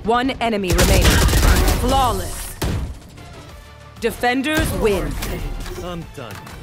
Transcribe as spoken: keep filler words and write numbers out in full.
One enemy remaining. Flawless. Defenders win. I'm done.